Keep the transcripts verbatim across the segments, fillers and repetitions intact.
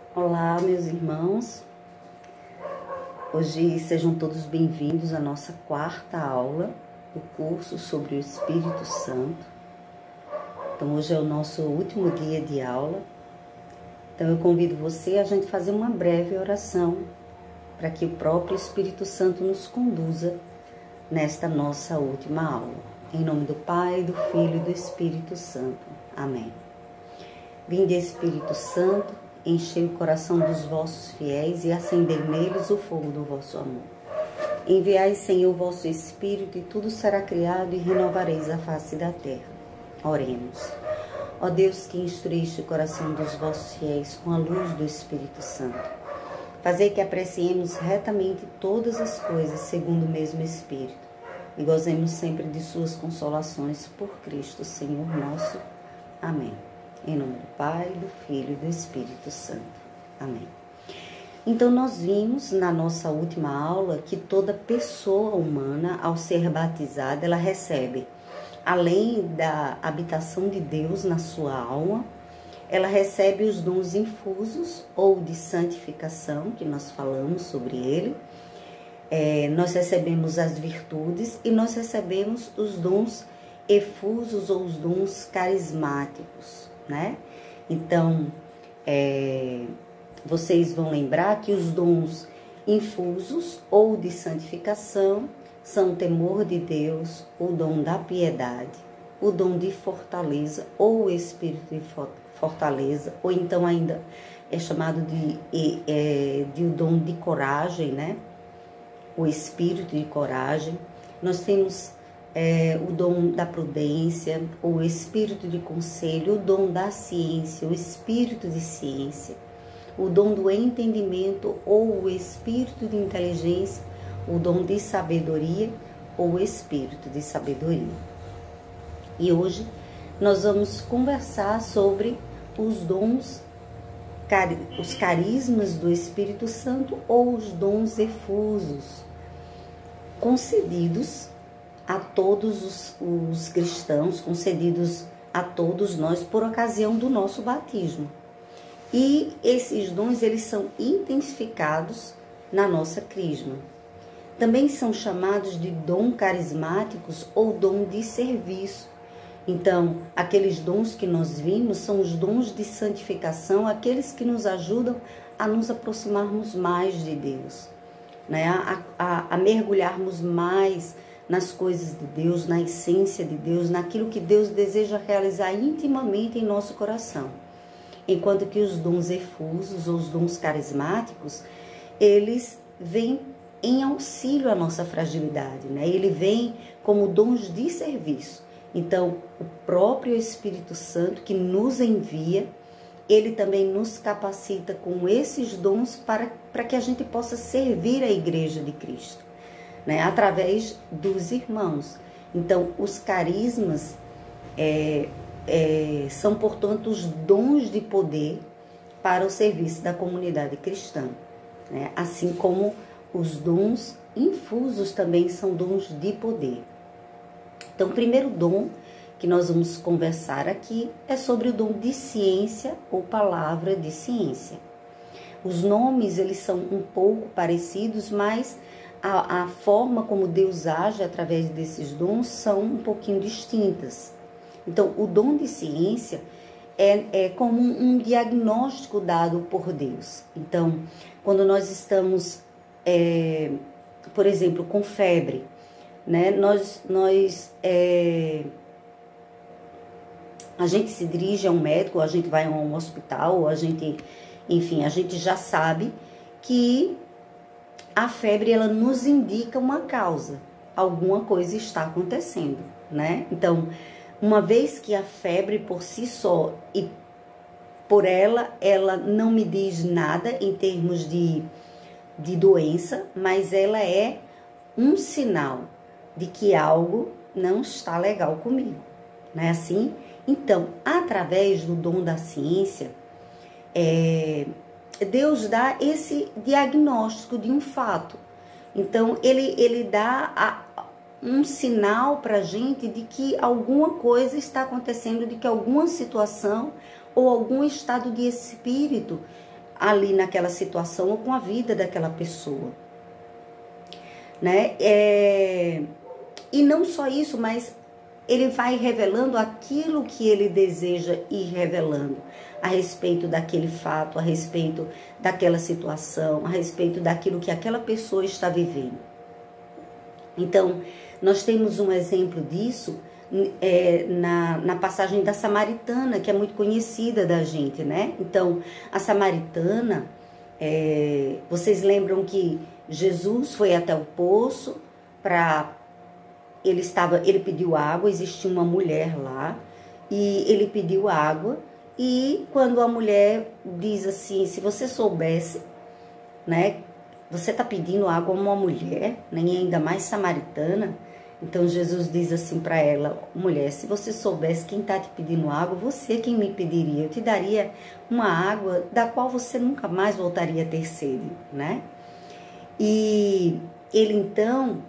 Olá, meus irmãos. Hoje sejam todos bem-vindos à nossa quarta aula do curso sobre o Espírito Santo. Então, hoje é o nosso último dia de aula. Então, eu convido você a gente fazer uma breve oração para que o próprio Espírito Santo nos conduza nesta nossa última aula. Em nome do Pai, do Filho e do Espírito Santo. Amém. Vinde, Espírito Santo, enchei o coração dos vossos fiéis e acendei neles o fogo do vosso amor. Enviai, Senhor, o vosso Espírito, e tudo será criado, e renovareis a face da terra. Oremos. Ó Deus, que instruíste o coração dos vossos fiéis com a luz do Espírito Santo, fazei que apreciemos retamente todas as coisas segundo o mesmo Espírito, e gozemos sempre de suas consolações por Cristo, Senhor nosso. Amém. Em nome do Pai, do Filho e do Espírito Santo. Amém. Então, nós vimos na nossa última aula que toda pessoa humana, ao ser batizada, ela recebe, além da habitação de Deus na sua alma, ela recebe os dons infusos ou de santificação, que nós falamos sobre ele. É, nós recebemos as virtudes e nós recebemos os dons efusos ou os dons carismáticos. Né? Então, é, vocês vão lembrar que os dons infusos ou de santificação são o temor de Deus, o dom da piedade, o dom de fortaleza ou o espírito de fortaleza, ou então ainda é chamado de, é, de o dom de coragem, né? O espírito de coragem. Nós temos É, o dom da prudência, o espírito de conselho, o dom da ciência, o espírito de ciência, o dom do entendimento ou o espírito de inteligência, o dom de sabedoria ou o espírito de sabedoria. E hoje nós vamos conversar sobre os dons, os carismas do Espírito Santo ou os dons efusos, concedidos a todos os, os cristãos, concedidos a todos nós por ocasião do nosso batismo. E esses dons, eles são intensificados na nossa crisma. Também são chamados de dom carismáticos ou dom de serviço. Então, aqueles dons que nós vimos são os dons de santificação, aqueles que nos ajudam a nos aproximarmos mais de Deus, né? a, a, a mergulharmos mais nas coisas de Deus, na essência de Deus, naquilo que Deus deseja realizar intimamente em nosso coração. Enquanto que os dons efusos, ou os dons carismáticos, eles vêm em auxílio à nossa fragilidade, né? Ele vem como dons de serviço. Então, o próprio Espírito Santo que nos envia, ele também nos capacita com esses dons para, para que a gente possa servir a Igreja de Cristo, né, através dos irmãos. Então, os carismas é, é, são, portanto, os dons de poder para o serviço da comunidade cristã, né? Assim como os dons infusos também são dons de poder. Então, o primeiro dom que nós vamos conversar aqui é sobre o dom de ciência ou palavra de ciência. Os nomes, eles são um pouco parecidos, mas A, a forma como Deus age através desses dons são um pouquinho distintas. Então, o dom de ciência é, é como um, um diagnóstico dado por Deus. Então, quando nós estamos, é, por exemplo, com febre, né, nós, nós é, a gente se dirige a um médico, a gente vai a um hospital, a gente, enfim, a gente já sabe que a febre, ela nos indica uma causa, alguma coisa está acontecendo, né? Então, uma vez que a febre por si só e por ela, ela não me diz nada em termos de, de doença, mas ela é um sinal de que algo não está legal comigo, não é assim? Então, através do dom da ciência, é... Deus dá esse diagnóstico de um fato. Então, ele, ele dá a, um sinal para a gente de que alguma coisa está acontecendo, de que alguma situação ou algum estado de espírito ali naquela situação ou com a vida daquela pessoa, né? É, e não só isso, mas ele vai revelando aquilo que ele deseja ir revelando a respeito daquele fato, a respeito daquela situação, a respeito daquilo que aquela pessoa está vivendo. Então, nós temos um exemplo disso é, na, na passagem da Samaritana, que é muito conhecida da gente, né? Então, a Samaritana, é, vocês lembram que Jesus foi até o poço para... Ele estava, ele pediu água, existia uma mulher lá, e ele pediu água, e quando a mulher diz assim, se você soubesse, né, você está pedindo água a uma mulher, nem ainda mais samaritana, então Jesus diz assim para ela, mulher, se você soubesse quem está te pedindo água, você quem me pediria, eu te daria uma água da qual você nunca mais voltaria a ter sede, né? E ele então...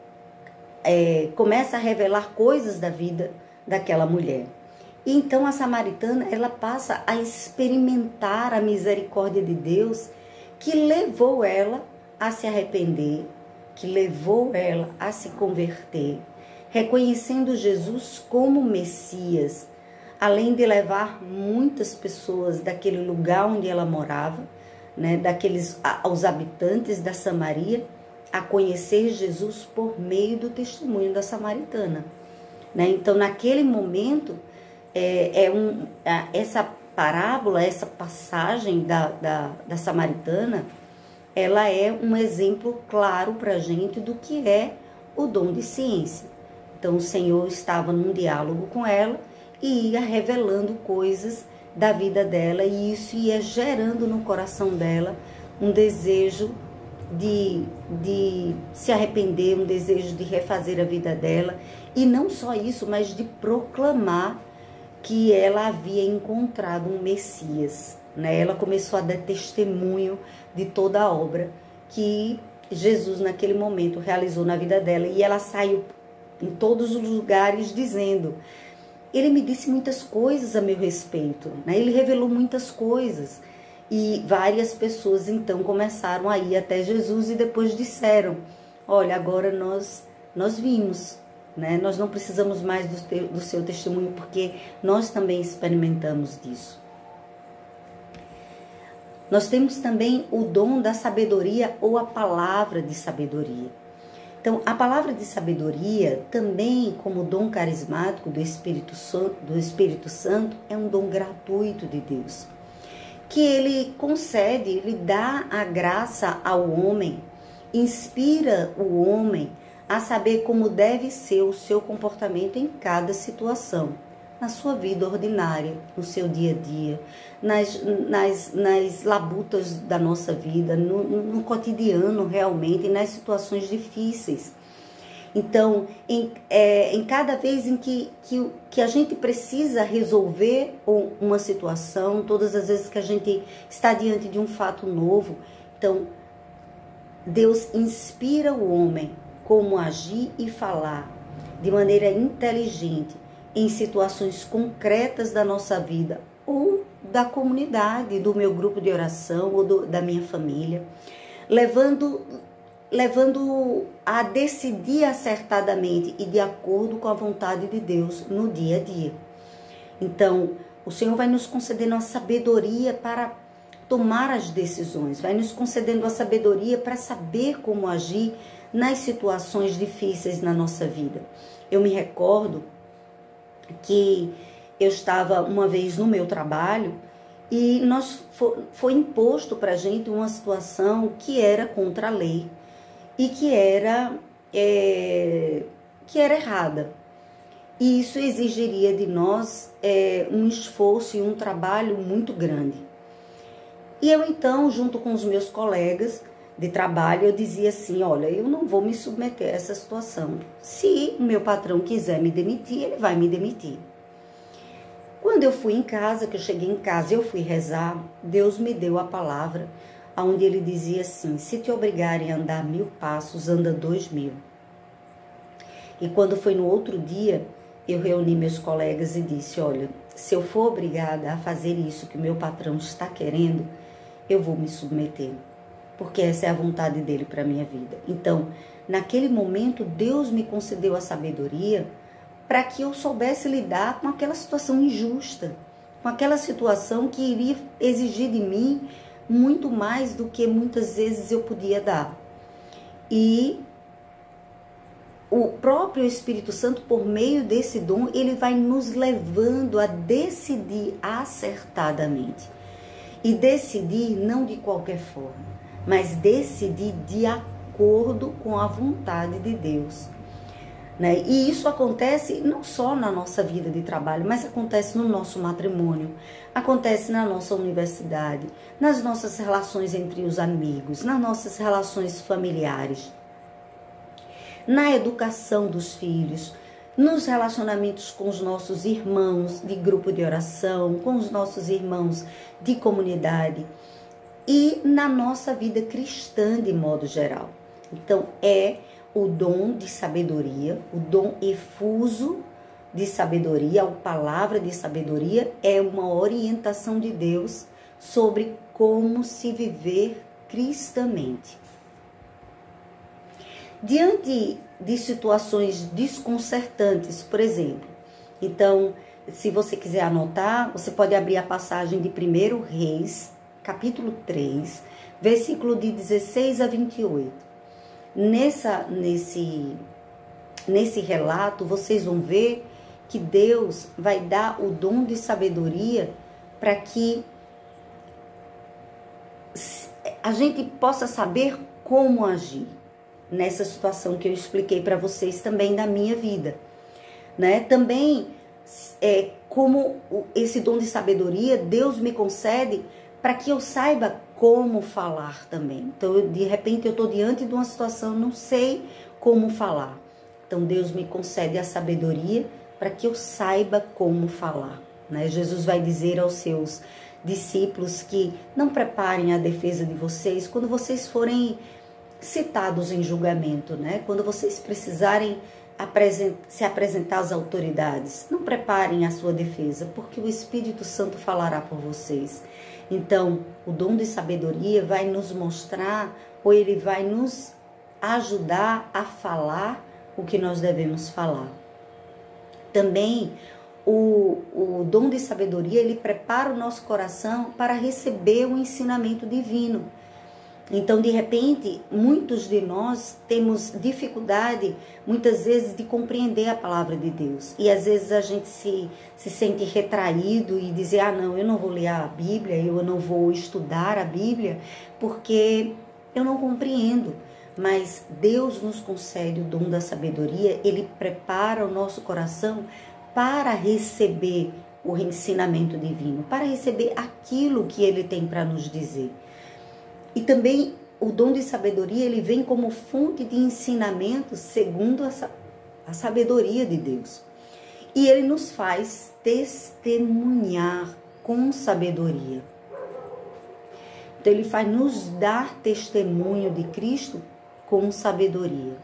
É, começa a revelar coisas da vida daquela mulher. E então a samaritana, ela passa a experimentar a misericórdia de Deus que levou ela a se arrepender, que levou ela a se converter, reconhecendo Jesus como Messias, além de levar muitas pessoas daquele lugar onde ela morava, né, daqueles, aos habitantes da Samaria, a conhecer Jesus por meio do testemunho da samaritana, né? Então, naquele momento, é, é um, essa parábola, essa passagem da, da, da samaritana, ela é um exemplo claro para a gente do que é o dom de ciência. Então, o Senhor estava num diálogo com ela e ia revelando coisas da vida dela, e isso ia gerando no coração dela um desejo De, de se arrepender, um desejo de refazer a vida dela, e não só isso, mas de proclamar que ela havia encontrado um Messias, né? Ela começou a dar testemunho de toda a obra que Jesus naquele momento realizou na vida dela, e ela saiu em todos os lugares dizendo, ele me disse muitas coisas a meu respeito, né? Ele revelou muitas coisas. E várias pessoas então começaram a ir até Jesus e depois disseram, olha, agora nós, nós vimos, né? Nós não precisamos mais do, teu, do seu testemunho, porque nós também experimentamos disso. Nós temos também o dom da sabedoria ou a palavra de sabedoria. Então, a palavra de sabedoria, também como dom carismático do Espírito Santo, do Espírito Santo, é um dom gratuito de Deus, que ele concede, ele dá a graça ao homem, inspira o homem a saber como deve ser o seu comportamento em cada situação, na sua vida ordinária, no seu dia a dia, nas, nas, nas labutas da nossa vida, no, no cotidiano realmente, nas situações difíceis. Então, em, é, em cada vez em que, que, que a gente precisa resolver uma situação, todas as vezes que a gente está diante de um fato novo, então, Deus inspira o homem como agir e falar de maneira inteligente em situações concretas da nossa vida ou da comunidade, do meu grupo de oração ou do, da minha família, levando... levando a decidir acertadamente e de acordo com a vontade de Deus no dia a dia. Então, o Senhor vai nos concedendo a sabedoria para tomar as decisões, vai nos concedendo a sabedoria para saber como agir nas situações difíceis na nossa vida. Eu me recordo que eu estava uma vez no meu trabalho e nós, foi, foi imposto para a gente uma situação que era contra a lei, e que era, é, que era errada. E isso exigiria de nós é, um esforço e um trabalho muito grande. E eu então, junto com os meus colegas de trabalho, eu dizia assim, olha, eu não vou me submeter a essa situação. Se o meu patrão quiser me demitir, ele vai me demitir. Quando eu fui em casa, que eu cheguei em casa e eu fui rezar, Deus me deu a palavra, onde ele dizia assim, se te obrigarem a andar mil passos, anda dois mil. E quando foi no outro dia, eu reuni meus colegas e disse, olha, se eu for obrigada a fazer isso que o meu patrão está querendo, eu vou me submeter, porque essa é a vontade dele para a minha vida. Então, naquele momento, Deus me concedeu a sabedoria para que eu soubesse lidar com aquela situação injusta, com aquela situação que iria exigir de mim muito mais do que muitas vezes eu podia dar. E o próprio Espírito Santo, por meio desse dom, ele vai nos levando a decidir acertadamente. E decidir não de qualquer forma, mas decidir de acordo com a vontade de Deus. Né? E isso acontece não só na nossa vida de trabalho, mas acontece no nosso matrimônio, acontece na nossa universidade, nas nossas relações entre os amigos, nas nossas relações familiares, na educação dos filhos, nos relacionamentos com os nossos irmãos de grupo de oração, com os nossos irmãos de comunidade e na nossa vida cristã de modo geral. Então, é o dom de sabedoria, o dom efuso de sabedoria, a palavra de sabedoria é uma orientação de Deus sobre como se viver cristamente. Diante de situações desconcertantes, por exemplo, então, se você quiser anotar, você pode abrir a passagem de primeiro Reis, capítulo três, versículo de dezesseis a vinte e oito. Nessa, nesse, nesse relato, vocês vão ver que Deus vai dar o dom de sabedoria para que a gente possa saber como agir nessa situação que eu expliquei para vocês também da minha vida. Né? Também, é, como esse dom de sabedoria, Deus me concede para que eu saiba como falar também. Então, eu, de repente, eu estou diante de uma situação, não sei como falar. Então, Deus me concede a sabedoria para que eu saiba como falar. Né? Jesus vai dizer aos seus discípulos que não preparem a defesa de vocês quando vocês forem citados em julgamento, né? Quando vocês precisarem apresent- se apresentar às autoridades, não preparem a sua defesa, porque o Espírito Santo falará por vocês. Então, o dom de sabedoria vai nos mostrar, ou ele vai nos ajudar a falar o que nós devemos falar. Também, o, o dom de sabedoria, ele prepara o nosso coração para receber o ensinamento divino. Então, de repente, muitos de nós temos dificuldade, muitas vezes, de compreender a palavra de Deus. E, às vezes, a gente se, se sente retraído e dizer, ah, não, eu não vou ler a Bíblia, eu não vou estudar a Bíblia, porque eu não compreendo. Mas Deus nos concede o dom da sabedoria, Ele prepara o nosso coração para receber o ensinamento divino, para receber aquilo que Ele tem para nos dizer. E também o dom de sabedoria, ele vem como fonte de ensinamento segundo a, a sabedoria de Deus. E ele nos faz testemunhar com sabedoria. Então, ele faz nos dar testemunho de Cristo com sabedoria.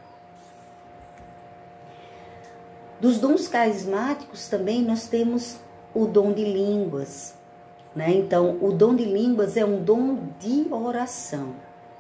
Dos dons carismáticos também nós temos o dom de línguas. Né? Então, o dom de línguas é um dom de oração.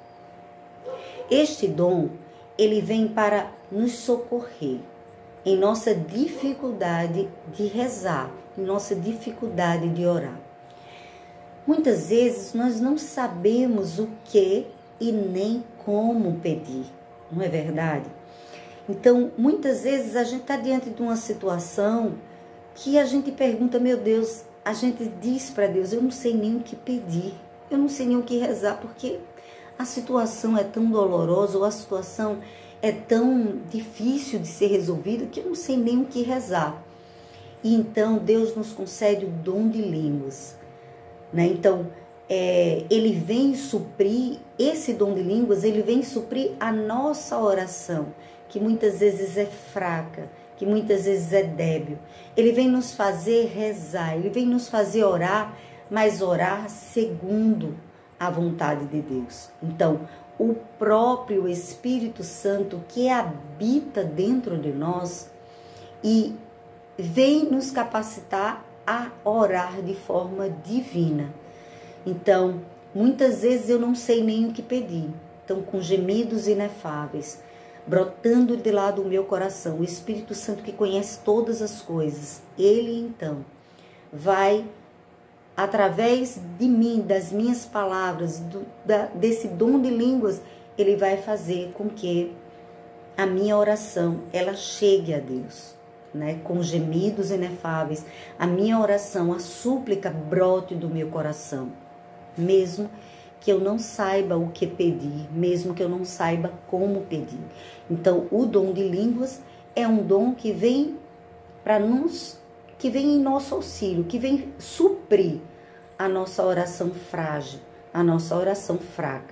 Este dom, ele vem para nos socorrer em nossa dificuldade de rezar, em nossa dificuldade de orar. Muitas vezes nós não sabemos o que e nem como pedir, não é verdade? Então, muitas vezes a gente está diante de uma situação que a gente pergunta, meu Deus, a gente diz para Deus, eu não sei nem o que pedir, eu não sei nem o que rezar, porque a situação é tão dolorosa, ou a situação é tão difícil de ser resolvida, que eu não sei nem o que rezar. E então Deus nos concede o dom de línguas. Né? Então, é, ele vem suprir, esse dom de línguas, ele vem suprir a nossa oração, que muitas vezes é fraca, que muitas vezes é débil. Ele vem nos fazer rezar, ele vem nos fazer orar, mas orar segundo a vontade de Deus. Então, o próprio Espírito Santo que habita dentro de nós e vem nos capacitar a orar de forma divina. Então, muitas vezes eu não sei nem o que pedir. Então, com gemidos inefáveis, brotando de lá do meu coração, o Espírito Santo que conhece todas as coisas, ele então vai, através de mim, das minhas palavras, do, da, desse dom de línguas, ele vai fazer com que a minha oração, ela chegue a Deus, né? Com gemidos inefáveis, a minha oração, a súplica brote do meu coração, mesmo que eu não saiba o que pedir, mesmo que eu não saiba como pedir. Então, o dom de línguas é um dom que vem para nos, que vem em nosso auxílio, que vem suprir a nossa oração frágil, a nossa oração fraca.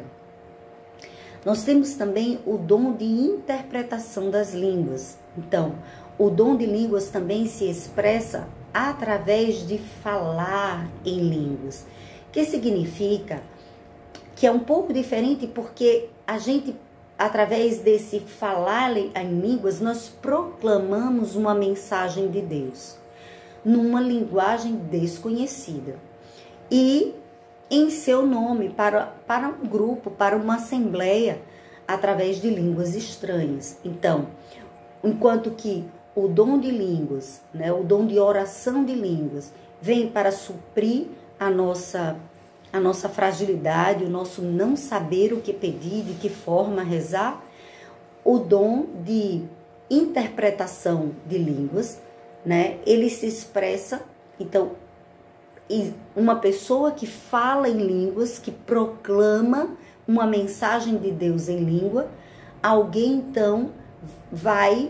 Nós temos também o dom de interpretação das línguas. Então, o dom de línguas também se expressa através de falar em línguas, que significa que é um pouco diferente porque a gente, através desse falar em línguas, nós proclamamos uma mensagem de Deus, numa linguagem desconhecida. E em seu nome, para, para um grupo, para uma assembleia, através de línguas estranhas. Então, enquanto que o dom de línguas, né, o dom de oração de línguas, vem para suprir a nossa, a nossa fragilidade, o nosso não saber o que pedir, de que forma rezar, o dom de interpretação de línguas, né, ele se expressa, então, e uma pessoa que fala em línguas, que proclama uma mensagem de Deus em língua, alguém então vai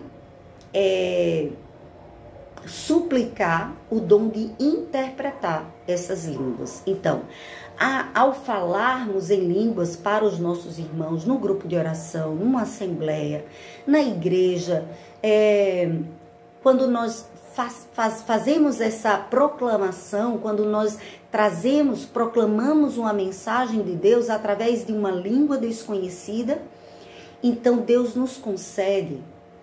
é, suplicar o dom de interpretar essas línguas. Então, a, ao falarmos em línguas para os nossos irmãos, no grupo de oração, numa assembleia, na igreja, é, quando nós Faz, faz, fazemos essa proclamação, quando nós trazemos, proclamamos uma mensagem de Deus através de uma língua desconhecida, então Deus nos concede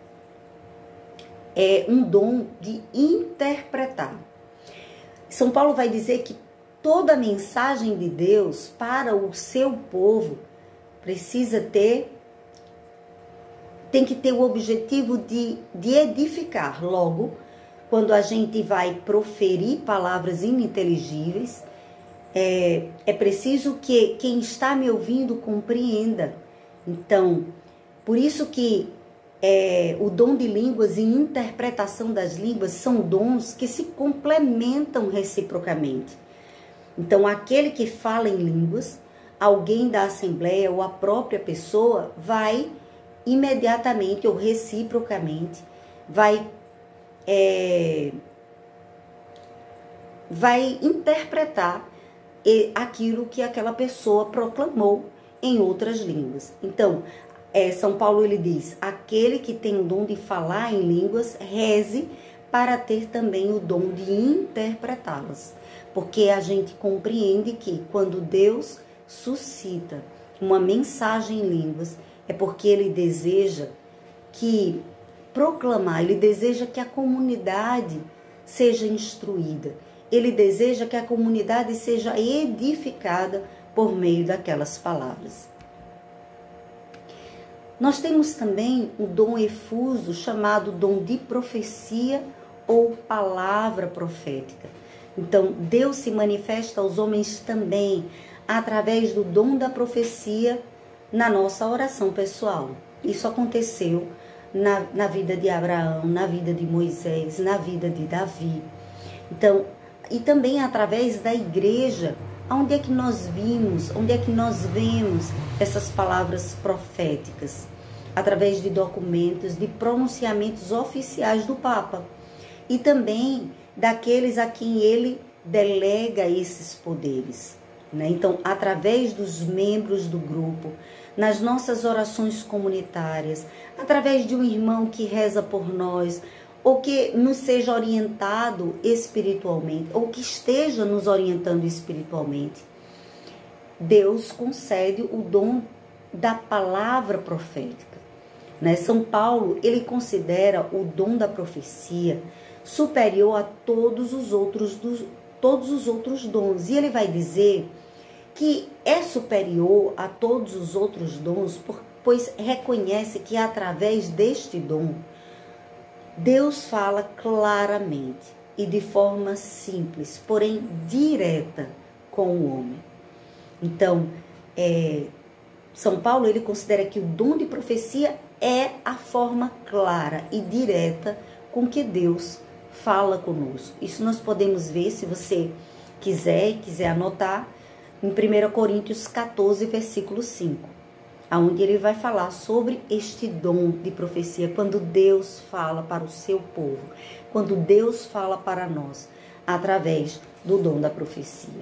é, um dom de interpretar. São Paulo vai dizer que toda mensagem de Deus para o seu povo precisa ter, tem que ter o objetivo de, de edificar. Logo, quando a gente vai proferir palavras ininteligíveis, é, é preciso que quem está me ouvindo compreenda. Então, por isso que é, o dom de línguas e interpretação das línguas são dons que se complementam reciprocamente. Então, aquele que fala em línguas, alguém da assembleia ou a própria pessoa vai imediatamente ou reciprocamente, vai É, vai interpretar aquilo que aquela pessoa proclamou em outras línguas. Então, é, São Paulo ele diz, aquele que tem o dom de falar em línguas, reze para ter também o dom de interpretá-las. Porque a gente compreende que quando Deus suscita uma mensagem em línguas, é porque ele deseja que proclamar, ele deseja que a comunidade seja instruída, ele deseja que a comunidade seja edificada por meio daquelas palavras. Nós temos também o dom efuso chamado dom de profecia ou palavra profética. Então, Deus se manifesta aos homens também através do dom da profecia na nossa oração pessoal. Isso aconteceu Na, na vida de Abraão, na vida de Moisés, na vida de Davi. Então, e também através da igreja, onde é que nós vimos, onde é que nós vemos essas palavras proféticas? Através de documentos, de pronunciamentos oficiais do Papa. E também daqueles a quem ele delega esses poderes, né? Então, através dos membros do grupo, nas nossas orações comunitárias, através de um irmão que reza por nós, ou que nos seja orientado espiritualmente, ou que esteja nos orientando espiritualmente. Deus concede o dom da palavra profética, né? São Paulo, ele considera o dom da profecia superior a todos os outros, dos, todos os outros dons. E ele vai dizer que é superior a todos os outros dons, pois reconhece que através deste dom, Deus fala claramente e de forma simples, porém direta com o homem. Então, é, São Paulo ele considera que o dom de profecia é a forma clara e direta com que Deus fala conosco. Isso nós podemos ver, se você quiser, quiser anotar, em primeira Coríntios quatorze, versículo cinco, onde ele vai falar sobre este dom de profecia, quando Deus fala para o seu povo, quando Deus fala para nós, através do dom da profecia.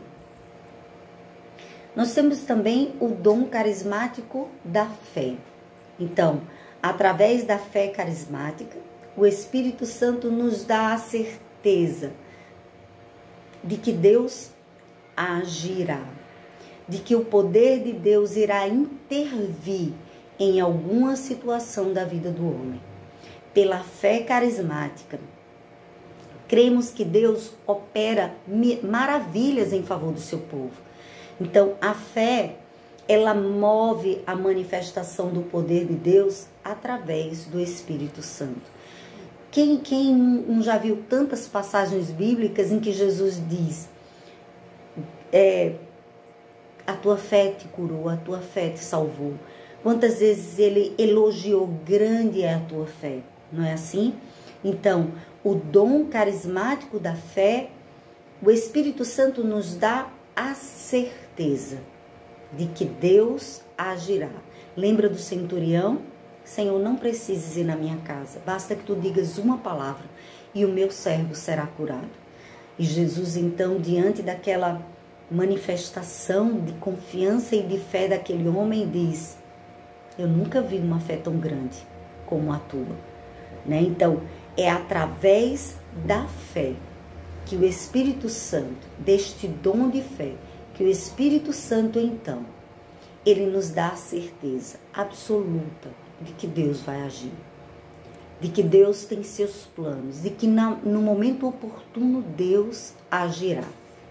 Nós temos também o dom carismático da fé. Então, através da fé carismática, o Espírito Santo nos dá a certeza de que Deus agirá, de que o poder de Deus irá intervir em alguma situação da vida do homem. Pela fé carismática, cremos que Deus opera maravilhas em favor do seu povo. Então, a fé, ela move a manifestação do poder de Deus através do Espírito Santo. Quem, quem não já viu tantas passagens bíblicas em que Jesus diz, é, a tua fé te curou, a tua fé te salvou. Quantas vezes ele elogiou, grande é a tua fé, não é assim? Então, o dom carismático da fé, o Espírito Santo nos dá a certeza de que Deus agirá. Lembra do centurião? Senhor, não precises ir na minha casa, basta que tu digas uma palavra e o meu servo será curado. E Jesus, então, diante daquela manifestação de confiança e de fé daquele homem, diz, eu nunca vi uma fé tão grande como a tua. Né? Então, é através da fé que o Espírito Santo, deste dom de fé, que o Espírito Santo, então, ele nos dá a certeza absoluta de que Deus vai agir, de que Deus tem seus planos, de que na, no momento oportuno Deus agirá.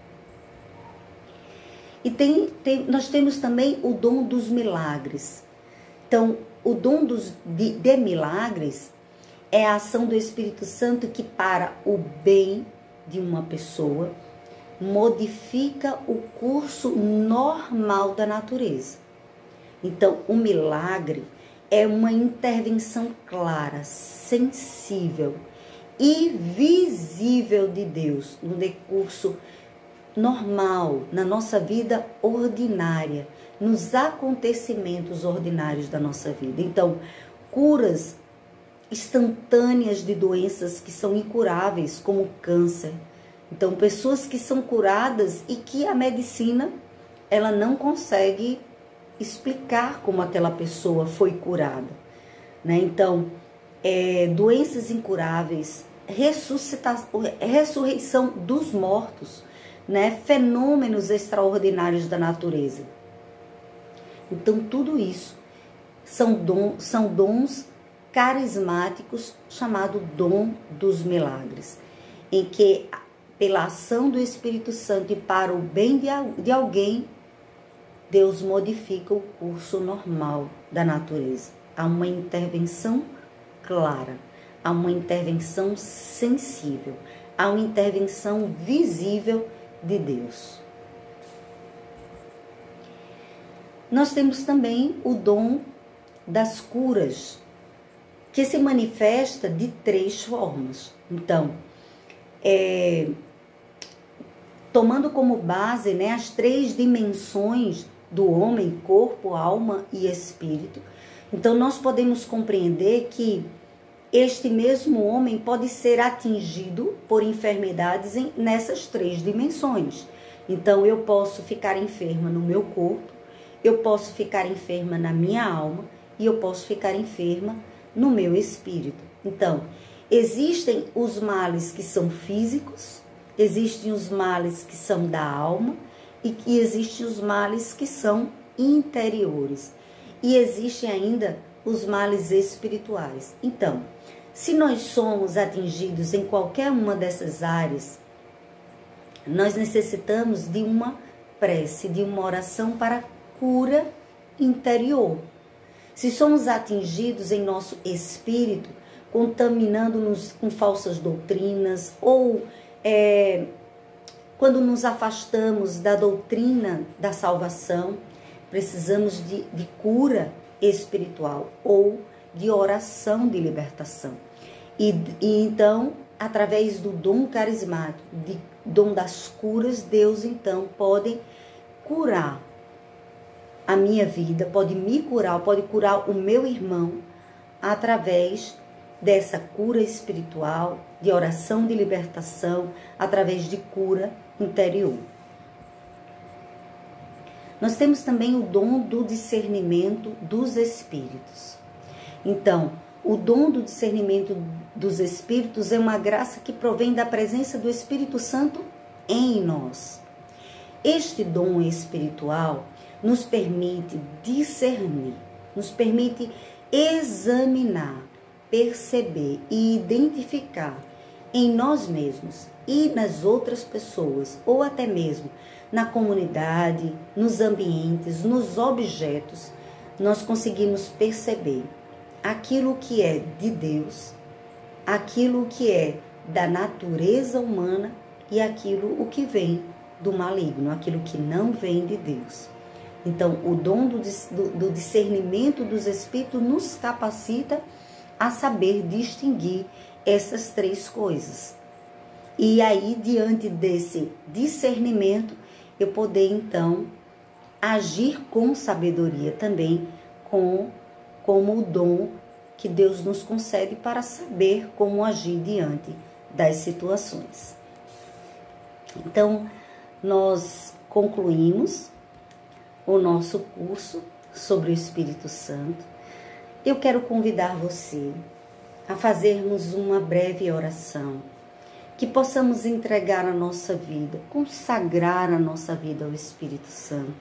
E tem, tem, nós temos também o dom dos milagres. Então, o dom dos, de, de milagres é a ação do Espírito Santo que, para o bem de uma pessoa, modifica o curso normal da natureza. Então, o milagre é uma intervenção clara, sensível e visível de Deus no decurso normal, na nossa vida ordinária, nos acontecimentos ordinários da nossa vida. Então, curas instantâneas de doenças que são incuráveis, como câncer. Então, pessoas que são curadas e que a medicina, ela não consegue explicar como aquela pessoa foi curada, né? Então, é, doenças incuráveis, ressurreição dos mortos, né? Fenômenos extraordinários da natureza. Então, tudo isso são, dom, são dons carismáticos, chamado dom dos milagres, em que, pela ação do Espírito Santo e para o bem de, de alguém, Deus modifica o curso normal da natureza. Há uma intervenção clara, há uma intervenção sensível, há uma intervenção visível de Deus. Nós temos também o dom das curas, que se manifesta de três formas. Então, é, tomando como base, né, as três dimensões do homem, corpo, alma e espírito, então nós podemos compreender que este mesmo homem pode ser atingido por enfermidades em, nessas três dimensões. Então, eu posso ficar enferma no meu corpo, eu posso ficar enferma na minha alma e eu posso ficar enferma no meu espírito. Então, existem os males que são físicos, existem os males que são da alma e que existem os males que são interiores. E existem ainda os males espirituais. Então, se nós somos atingidos em qualquer uma dessas áreas, nós necessitamos de uma prece, de uma oração para cura interior. Se somos atingidos em nosso espírito, contaminando-nos com falsas doutrinas, ou é, quando nos afastamos da doutrina da salvação, precisamos de, de cura espiritual ou de oração de libertação. E, e então, através do dom carismático, de dom das curas, Deus então pode curar a minha vida, pode me curar, pode curar o meu irmão através dessa cura espiritual, de oração de libertação, através de cura interior. Nós temos também o dom do discernimento dos espíritos. Então, o dom do discernimento dos espíritos é uma graça que provém da presença do Espírito Santo em nós. Este dom espiritual nos permite discernir, nos permite examinar, perceber e identificar em nós mesmos e nas outras pessoas, ou até mesmo na comunidade, nos ambientes, nos objetos, nós conseguimos perceber aquilo que é de Deus, aquilo que é da natureza humana e aquilo o que vem do maligno, aquilo que não vem de Deus. Então, o dom do, do, do discernimento dos espíritos nos capacita a saber distinguir essas três coisas. E aí, diante desse discernimento, eu poder, então, agir com sabedoria também, com, como o dom que Deus nos concede para saber como agir diante das situações. Então, nós concluímos o nosso curso sobre o Espírito Santo. Eu quero convidar você a fazermos uma breve oração, que possamos entregar a nossa vida, consagrar a nossa vida ao Espírito Santo,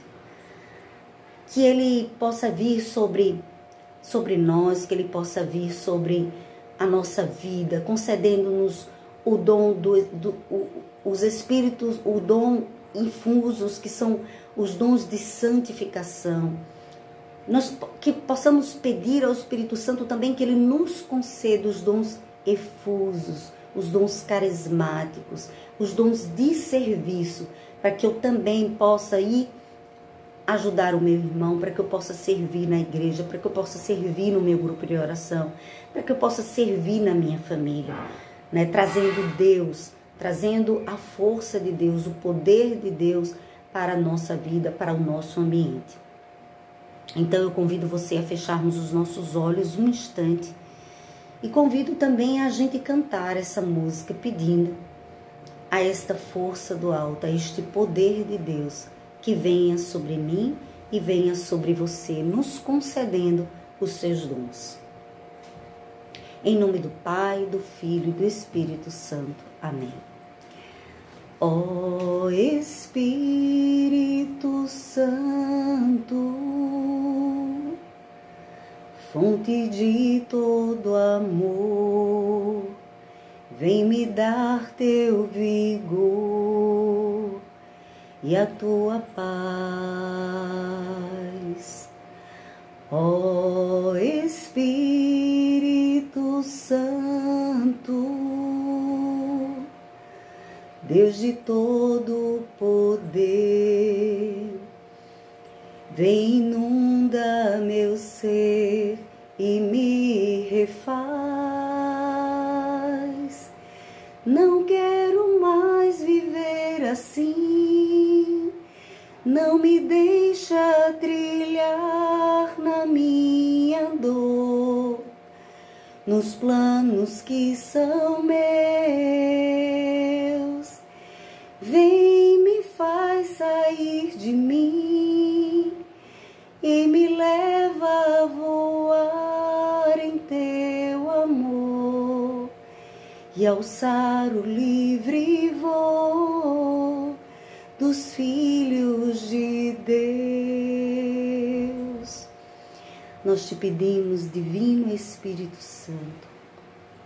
que Ele possa vir sobre, sobre nós, que Ele possa vir sobre a nossa vida, concedendo-nos o dom do, do o, os Espíritos, o dom infusos, que são os dons de santificação. Nós que possamos pedir ao Espírito Santo também que Ele nos conceda os dons efusos, os dons carismáticos, os dons de serviço, para que eu também possa ir ajudar o meu irmão, para que eu possa servir na igreja, para que eu possa servir no meu grupo de oração, para que eu possa servir na minha família, né? Trazendo Deus, trazendo a força de Deus, o poder de Deus para a nossa vida, para o nosso ambiente. Então eu convido você a fecharmos os nossos olhos um instante e convido também a gente cantar essa música pedindo a esta força do alto, a este poder de Deus que venha sobre mim e venha sobre você, nos concedendo os seus dons. Em nome do Pai, do Filho e do Espírito Santo. Amém. Ó Espírito Santo, fonte de todo amor, vem me dar teu vigor e a tua paz. Ó Espírito Santo, Deus de todo poder, vem inunda meu ser e me refaz. Não quero mais viver assim, não me deixa trilhar na minha dor, nos planos que são meus. Vem, me faz sair de mim e me leva a voar em teu amor e alçar o livre voo dos filhos de Deus. Nós te pedimos, Divino Espírito Santo,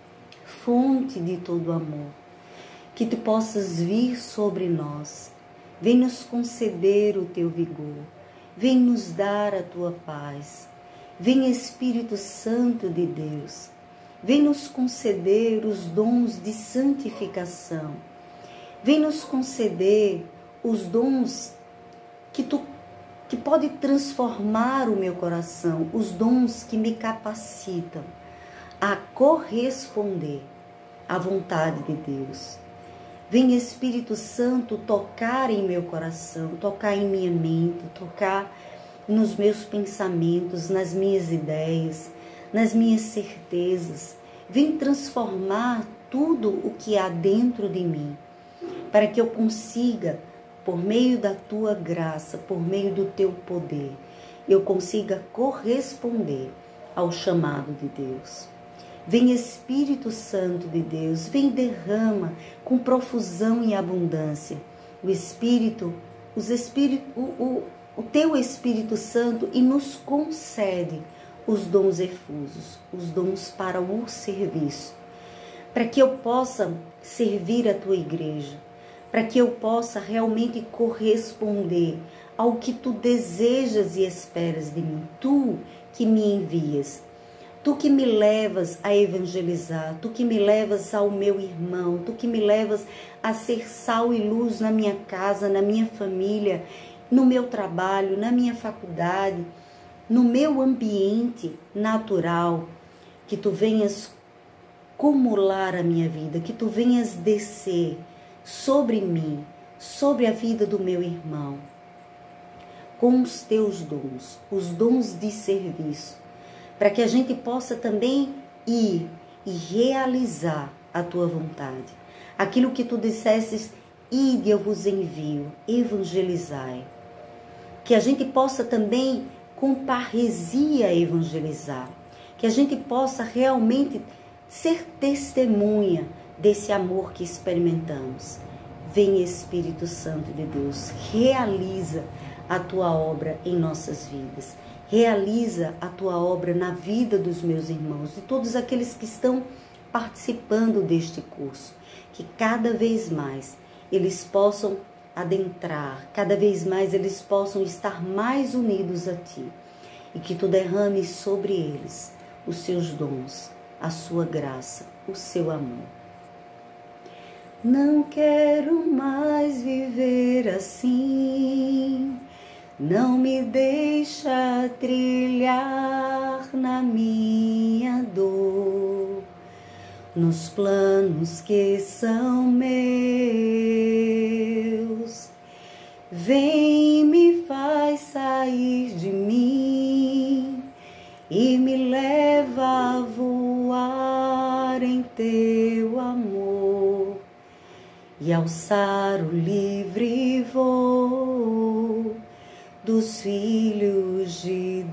fonte de todo amor, que tu possas vir sobre nós vem nos conceder o teu vigor, vem nos dar a tua paz. Vem Espírito Santo de Deus, vem nos conceder os dons de santificação, vem nos conceder os dons que tu que pode transformar o meu coração, os dons que me capacitam a corresponder à vontade de Deus. Vem Espírito Santo tocar em meu coração, tocar em minha mente, tocar nos meus pensamentos, nas minhas ideias, nas minhas certezas. Vem transformar tudo o que há dentro de mim, para que eu consiga, por meio da tua graça, por meio do teu poder, eu consiga corresponder ao chamado de Deus. Vem Espírito Santo de Deus, vem derrama com profusão e abundância o Espírito, os Espírito, o, o, o teu Espírito Santo e nos concede os dons efusos, os dons para o serviço, para que eu possa servir a tua igreja, para que eu possa realmente corresponder ao que tu desejas e esperas de mim, tu que me envias, tu que me levas a evangelizar, tu que me levas ao meu irmão, tu que me levas a ser sal e luz na minha casa, na minha família, no meu trabalho, na minha faculdade, no meu ambiente natural, que tu venhas cumular a minha vida, que tu venhas descer sobre mim, sobre a vida do meu irmão, com os teus dons, os dons de serviço, para que a gente possa também ir e realizar a tua vontade. Aquilo que tu dissesses, ide, eu vos envio, evangelizai. Que a gente possa também, com parresia, evangelizar. Que a gente possa realmente ser testemunha desse amor que experimentamos. Vem Espírito Santo de Deus, realiza a tua obra em nossas vidas. Realiza a tua obra na vida dos meus irmãos, de todos aqueles que estão participando deste curso. Que cada vez mais eles possam adentrar, cada vez mais eles possam estar mais unidos a ti. E que tu derrames sobre eles os seus dons, a sua graça, o seu amor. Não quero mais viver assim, não me deixa trilhar na minha dor, nos planos que são meus. Vem, me faz sair de mim e me leva a voar em teu amor e alçar o livre voo dos filhos de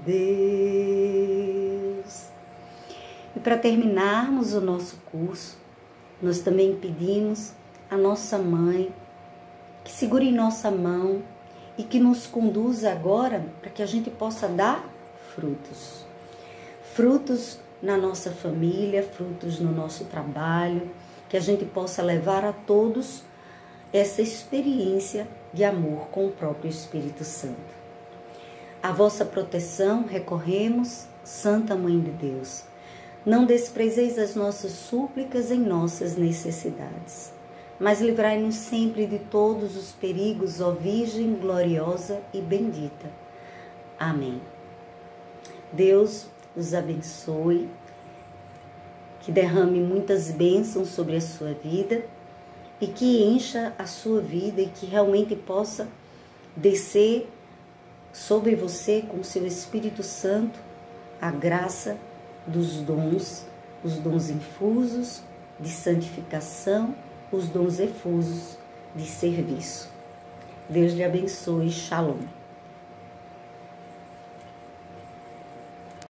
Deus. E para terminarmos o nosso curso, nós também pedimos a nossa mãe que segure em nossa mão e que nos conduza agora para que a gente possa dar frutos. Frutos na nossa família, frutos no nosso trabalho, que a gente possa levar a todos essa experiência de amor com o próprio Espírito Santo. A vossa proteção recorremos, Santa Mãe de Deus. Não desprezeis as nossas súplicas em nossas necessidades, mas livrai-nos sempre de todos os perigos, ó Virgem gloriosa e bendita. Amém. Deus os abençoe, que derrame muitas bênçãos sobre a sua vida e que encha a sua vida e que realmente possa descer sobre você com o seu Espírito Santo a graça dos dons, os dons infusos de santificação, os dons efusos de serviço. Deus lhe abençoe. Shalom.